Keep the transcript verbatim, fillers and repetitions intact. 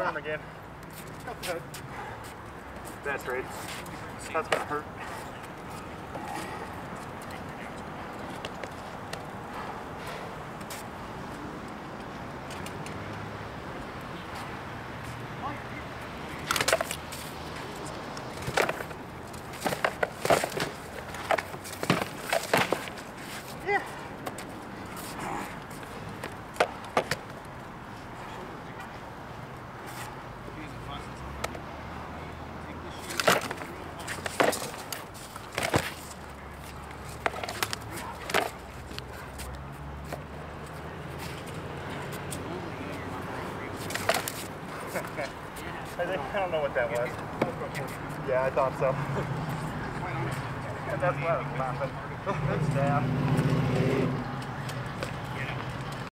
arm again. That's right. That's gonna hurt. Yeah. I, think, I don't know what that was. Yeah, I thought so. That's what I was laughing. That's down.